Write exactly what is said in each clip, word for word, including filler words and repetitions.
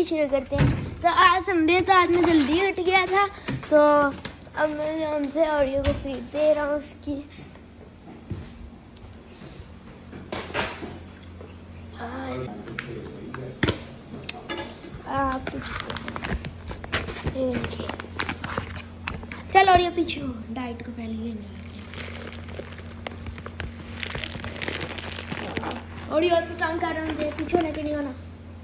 ही शुरू करते हैं। तो आज संडे तो आज मैं जल्दी उठ गया था, तो अब मैं उनसे ऑडियो को फीड दे रहा हूँ उसकी। आप चल ऑडियो पीछे हो, डाइट को पहले लेने ऑडियो तो तंग कर रहा हूँ, पीछे होने के नहीं होना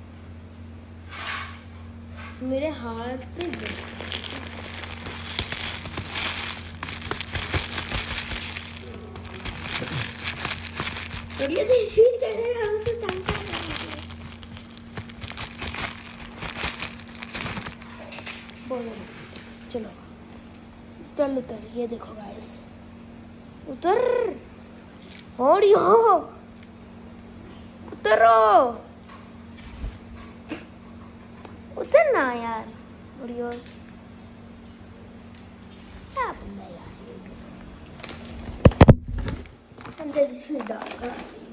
मेरे हाथ पे। ऑडियो तो फीड कर रहे हैं, हम तो तंग कर रहे हैं। बोलो चलो चल उतर, ये देखो गाइस उतर, ऑडियो उतरो, उतर ना यार ऑडियो, क्या बंदा यार अंदर इसमें डाल।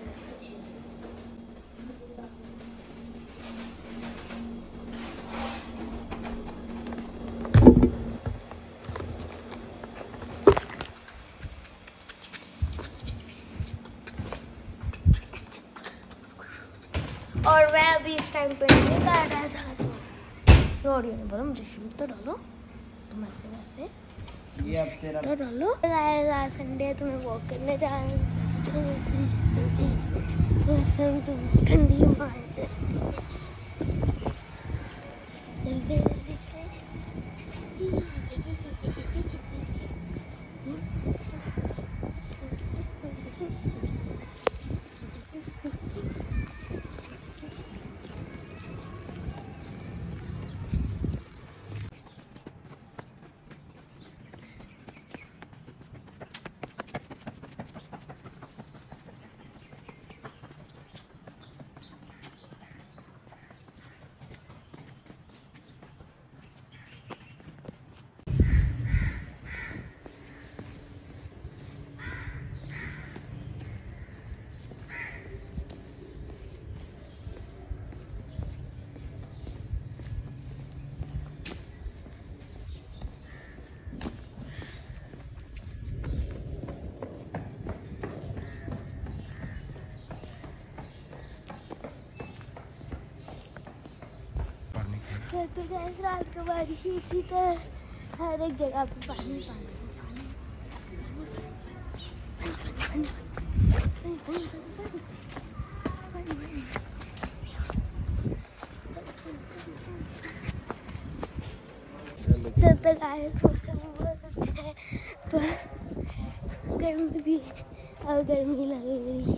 और मैं अभी इस टाइम पे नहीं कर रहा था, तो ऑडियो ने बोला मुझे शूट तो डालो, तुम ऐसे वैसे ये अब तेरा तो डालो। आज संडे तो मैं वॉक करने जा रहा हूँ, ठंडी मार तो गैस रात को बारिश हुई थी, तो हर एक जगह पे पानी पानी सब तक आए तो बहुत अच्छा है, पर गर्मी भी अब गर्मी लग रही।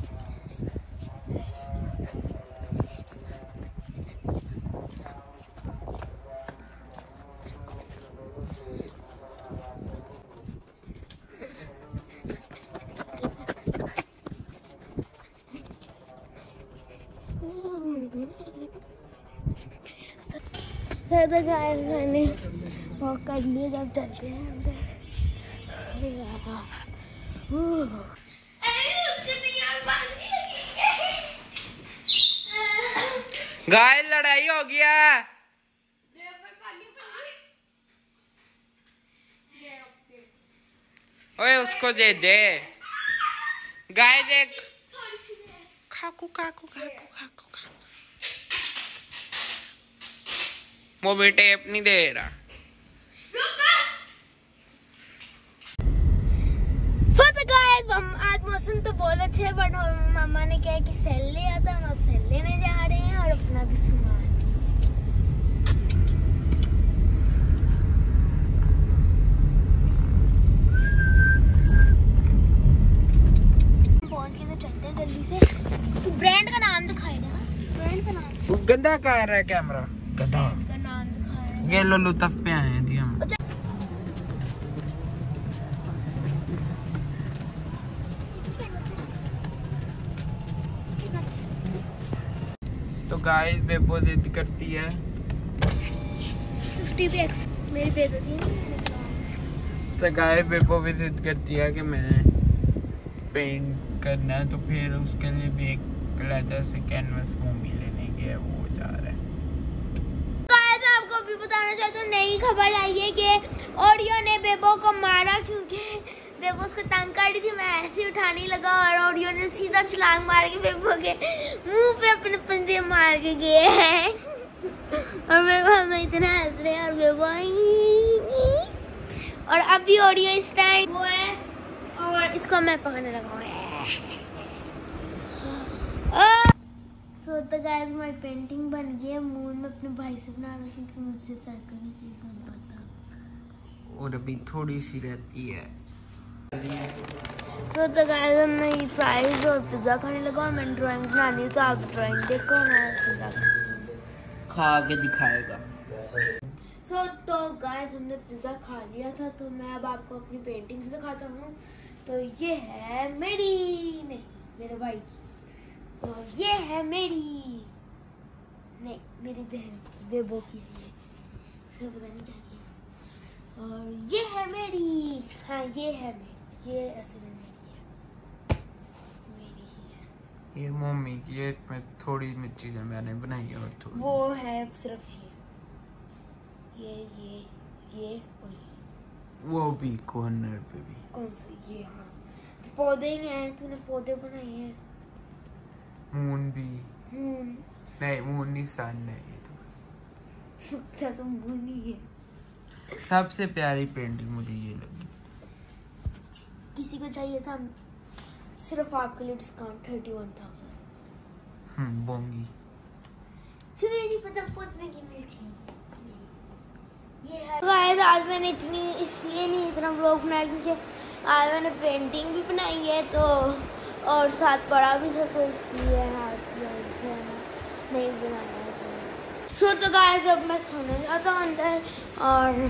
तो गाइस मैंने वॉक कर लिया, जब चलते हैं अंदर। गाइस लड़ाई हो गया, ओए उसको दे दे। गाय देख, खाकू खाकू खाकू खाकू खाकू, वो भी टेप नहीं दे रहा। सो तो गाइस आज मौसम तो बहुत अच्छे है, बट मामा ने क्या है कि सेल लिया था, हम अब सेल लेने जा रहे हैं और अपना भी सामान। पहुंच के तो चलते हैं जल्दी से। तो ब्रांड का नाम दिखाई देना, ब्रांड का नाम। गंदा कह रहा है कैमरा, गंदा का नाम दिखा रहा है। ये लो लुत्फ पे आए हैं थी हम। तो गाइस बेबो जिद करती है फिफ्टी भी एक्स मेरी बेइज्जती नहीं। तो गाइस बेबो भी जिद करती है कि मैं पेंट करना है, तो फिर उसके लिए भी एक जैसे कैनवस मोमी लेने गया, वो जा रहा है। बताना चाहती हूँ, नई खबर आई है कि ओरियो ने बेबो को मारा क्योंकि बेबो उसको तंग कर रही थी। मैं ऐसे ही उठाने लगा और ओरियो ने सीधा छलांग मार के बेबो के मुंह पे अपने पंजे मार के गए हैं और बेबो हमें इतना हंस रहे और बेबो और अभी ओरियो इस टाइम वो है और इसको मैं पकड़ने लगा हूँ। सो तो गाइस हमारी पेंटिंग बन गई है। मून में अपने भाई से बना रहा हूँ क्योंकि मुझसे सर्कल नहीं चीज बन पाता और अभी थोड़ी सी रहती है। सो तो गाइस हमने ये फ्राइज और पिज्जा खाने लगा और मैंने ड्राइंग बनानी है, तो आप ड्राइंग देखो मैं पिज्जा खा के दिखाएगा। सो so, तो गाइस हमने पिज्जा खा लिया था, तो मैं अब आपको अपनी पेंटिंग दिखाता हूँ। तो ये है मेरी नहीं मेरे भाई, तो ये है मेरी नहीं मेरी बहन की बेबो की है ये, इसको पता नहीं क्या किया। और ये है मेरी, हाँ ये है मेरी, ये ऐसे में मेरी है, मेरी ही है। ये मम्मी की है, इसमें थोड़ी चीजें मैंने बनाई है और थोड़ी वो है सिर्फ ये ये ये ये और ये। वो भी कॉर्नर पे भी। कौन सा ये? हाँ तो पौधे ही नहीं आए, तूने पौधे बनाए हैं। मून भी मून नहीं, मून निशान नहीं है तो क्या तो मून ही है। सबसे प्यारी पेंटिंग मुझे ये लगी। किसी को चाहिए था सिर्फ आपके लिए डिस्काउंट थर्टी वन थाउजेंड। हम्म बोंगी तुम्हें नहीं पता पोतने की मिल थी ये है। तो गाइस आज मैंने इतनी इसलिए नहीं इतना व्लॉग बनाया क्योंकि आज मैंने पेंटिंग भी बनाई है तो और साथ पढ़ा भी था, तो इसलिए आज नहीं बनाया है। सो तो गाइस अब मैं सोने जाता हूँ अंदर और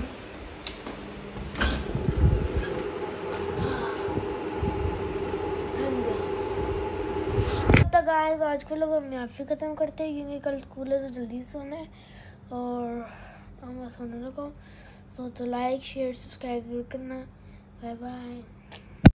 तो गाइस आज को लोग हम यहाँ पे ख़त्म करते हैं क्योंकि कल स्कूल है तो जल्दी सोना है और हम सोने लगा। सो तो लाइक शेयर सब्सक्राइब जरूर करना। Bye bye.